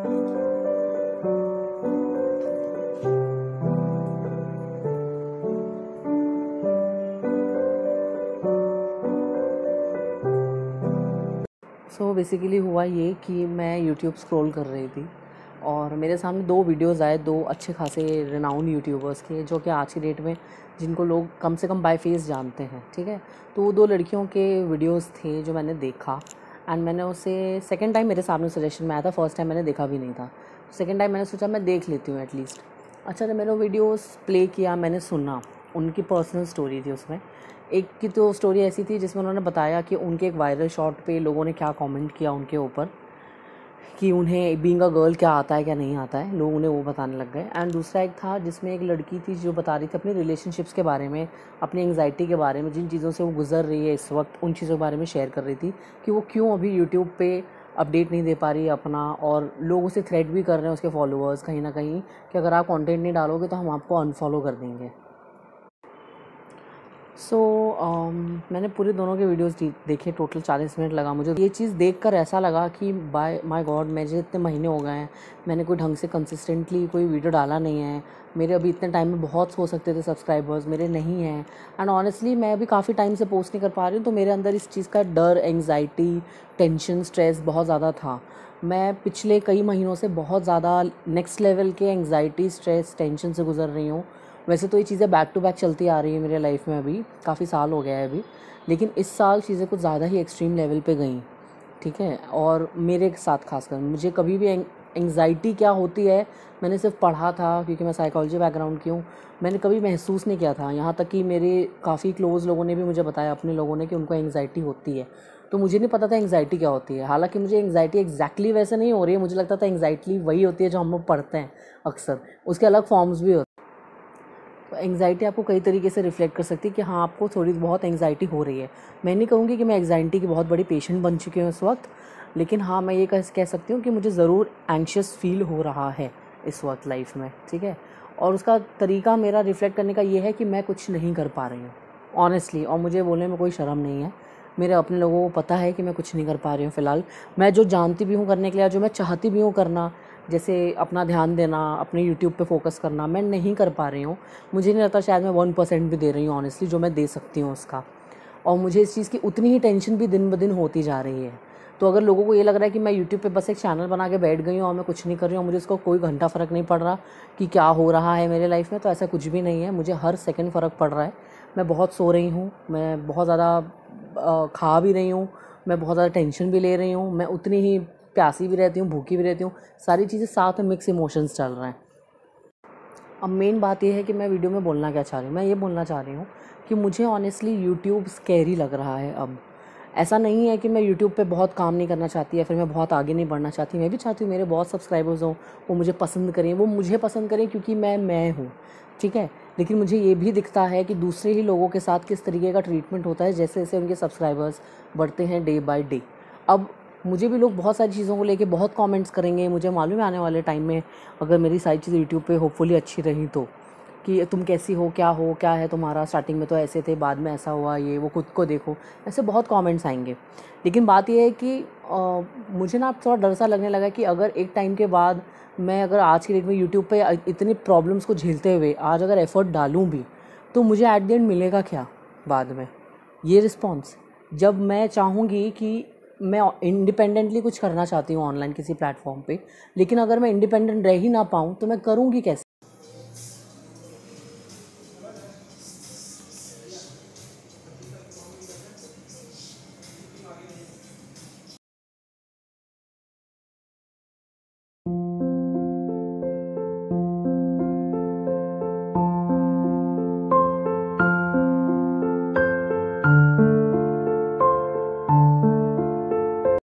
So basically हुआ ये कि मैं यूट्यूब स्क्रॉल कर रही थी और मेरे सामने 2 वीडियोज़ आए, 2 अच्छे खासे रिनाउंड यूट्यूबर्स के, जो कि आज की डेट में जिनको लोग कम से कम बाय फेस जानते हैं, ठीक है। तो वो 2 लड़कियों के वीडियोज़ थे जो मैंने देखा एंड मैंने उसे सेकंड टाइम मेरे सामने सजेशन में आया था। फर्स्ट टाइम मैंने देखा भी नहीं था, सेकंड टाइम मैंने सोचा मैं देख लेती हूँ एटलीस्ट। अच्छा, जब मैंने वो वीडियोज़ प्ले किया, मैंने सुना, उनकी पर्सनल स्टोरी थी उसमें। एक की तो स्टोरी ऐसी थी जिसमें उन्होंने बताया कि उनके एक वायरल शॉट पे लोगों ने क्या कमेंट किया उनके ऊपर, कि उन्हें बीइंग अ गर्ल क्या आता है क्या नहीं आता है, लोग उन्हें वो बताने लग गए। एंड दूसरा एक था जिसमें एक लड़की थी जो बता रही थी अपनी रिलेशनशिप्स के बारे में, अपनी एंग्जाइटी के बारे में, जिन चीज़ों से वो गुजर रही है इस वक्त, उन चीज़ों के बारे में शेयर कर रही थी कि वो क्यों अभी यूट्यूब पे अपडेट नहीं दे पा रही है अपना, और लोग उसे थ्रेट भी कर रहे हैं, उसके फॉलोअर्स कहीं ना कहीं, कि अगर आप कंटेंट नहीं डालोगे तो हम आपको अनफॉलो कर देंगे। सो मैंने पूरे दोनों के वीडियोस देखे, टोटल 40 मिनट लगा मुझे। ये चीज़ देखकर ऐसा लगा कि बाय माय गॉड, मुझे इतने महीने हो गए हैं, मैंने कोई ढंग से कंसिस्टेंटली कोई वीडियो डाला नहीं है। मेरे अभी इतने टाइम में बहुत हो सकते थे सब्सक्राइबर्स, मेरे नहीं हैं। एंड ऑनेस्टली मैं अभी काफ़ी टाइम से पोस्ट नहीं कर पा रही हूँ, तो मेरे अंदर इस चीज़ का डर, एंग्जाइटी, टेंशन, स्ट्रेस बहुत ज़्यादा था। मैं पिछले कई महीनों से बहुत ज़्यादा नेक्स्ट लेवल के एंग्जाइटी, स्ट्रेस, टेंशन से गुजर रही हूँ। वैसे तो ये चीज़ें बैक टू बैक चलती आ रही है मेरे लाइफ में, अभी काफ़ी साल हो गया है अभी, लेकिन इस साल चीज़ें कुछ ज़्यादा ही एक्सट्रीम लेवल पे गई, ठीक है। और मेरे साथ खासकर मुझे कभी भी एंग्जाइटी क्या होती है मैंने सिर्फ पढ़ा था, क्योंकि मैं साइकोलॉजी बैकग्राउंड की हूँ। मैंने कभी महसूस नहीं किया था, यहाँ तक कि मेरे काफ़ी क्लोज़ लोगों ने भी मुझे बताया, अपने लोगों ने, कि उनको एंग्जाइटी होती है। तो मुझे नहीं पता था एंग्जाइटी क्या होती है। हालांकि मुझे एंग्जाइटी एग्जैक्टली वैसे नहीं हो रही है, मुझे लगता था एंग्जाइटी वही होती है जो हम लोग पढ़ते हैं अक्सर, उसके अलग फॉर्म्स भी होते हैं। तो एंग्जाइटी आपको कई तरीके से रिफ्लेक्ट कर सकती है कि हाँ, आपको थोड़ी बहुत एंग्जाइटी हो रही है। मैं नहीं कहूँगी कि मैं एंग्जाइटी की बहुत बड़ी पेशेंट बन चुकी हूँ इस वक्त, लेकिन हाँ, मैं ये कह सकती हूँ कि मुझे ज़रूर एंग्शियस फील हो रहा है इस वक्त लाइफ में, ठीक है। और उसका तरीका मेरा रिफ्लेक्ट करने का ये है कि मैं कुछ नहीं कर पा रही हूँ ऑनेस्टली, और मुझे बोलने में कोई शर्म नहीं है। मेरे अपने लोगों को पता है कि मैं कुछ नहीं कर पा रही हूँ फ़िलहाल। मैं जो जानती भी हूँ करने के लिए, जो मैं चाहती भी हूँ करना, जैसे अपना ध्यान देना, अपने यूट्यूब पे फोकस करना, मैं नहीं कर पा रही हूँ। मुझे नहीं लगता शायद मैं 1% भी दे रही हूँ ऑनेस्टली, जो मैं दे सकती हूँ उसका। और मुझे इस चीज़ की उतनी ही टेंशन भी दिन ब दिन होती जा रही है। तो अगर लोगों को ये लग रहा है कि मैं यूट्यूब पे बस एक चैनल बना के बैठ गई हूँ और मैं कुछ नहीं कर रही हूँ, मुझे इसको कोई घंटा फ़र्क नहीं पड़ रहा कि क्या हो रहा है मेरे लाइफ में, तो ऐसा कुछ भी नहीं है। मुझे हर सेकंड फ़र्क पड़ रहा है। मैं बहुत सो रही हूँ, मैं बहुत ज़्यादा खा भी रही हूँ, मैं बहुत ज़्यादा टेंशन भी ले रही हूँ, मैं उतनी ही प्यासी भी रहती हूँ, भूखी भी रहती हूँ। सारी चीज़ें साथ में मिक्स इमोशंस चल रहे हैं। अब मेन बात यह है कि मैं वीडियो में बोलना क्या चाह रही हूँ। मैं ये बोलना चाह रही हूँ कि मुझे ऑनेस्टली यूट्यूब स्कैरी लग रहा है अब। ऐसा नहीं है कि मैं यूट्यूब पे बहुत काम नहीं करना चाहती या फिर मैं बहुत आगे नहीं बढ़ना चाहती। मैं भी चाहती हूँ मेरे बहुत सब्सक्राइबर्स हों, वो मुझे पसंद करें, वो मुझे पसंद करें क्योंकि मैं हूँ, ठीक है। लेकिन मुझे ये भी दिखता है कि दूसरे ही लोगों के साथ किस तरीके का ट्रीटमेंट होता है जैसे जैसे उनके सब्सक्राइबर्स बढ़ते हैं डे बाय डे। अब मुझे भी लोग बहुत सारी चीज़ों को लेके बहुत कमेंट्स करेंगे। मुझे मालूम है आने वाले टाइम में अगर मेरी सारी चीज़ें यूट्यूब पे होपफुली अच्छी रही तो, कि तुम कैसी हो, क्या है तुम्हारा, स्टार्टिंग में तो ऐसे थे, बाद में ऐसा हुआ, ये वो, खुद को देखो, ऐसे बहुत कमेंट्स आएंगे। लेकिन बात यह है कि मुझे ना थोड़ा डर सा लगने लगा कि अगर एक टाइम के बाद मैं अगर आज की डेट में यूट्यूब पे इतनी प्रॉब्लम्स को झेलते हुए आज अगर एफ़र्ट डालूँ भी, तो मुझे एट द एंड मिलेगा क्या बाद में? ये रिस्पॉन्स। जब मैं चाहूँगी कि मैं इंडिपेंडेंटली कुछ करना चाहती हूँ ऑनलाइन किसी प्लेटफॉर्म पे, लेकिन अगर मैं इंडिपेंडेंट रह ही ना पाऊँ तो मैं करूँगी कैसे?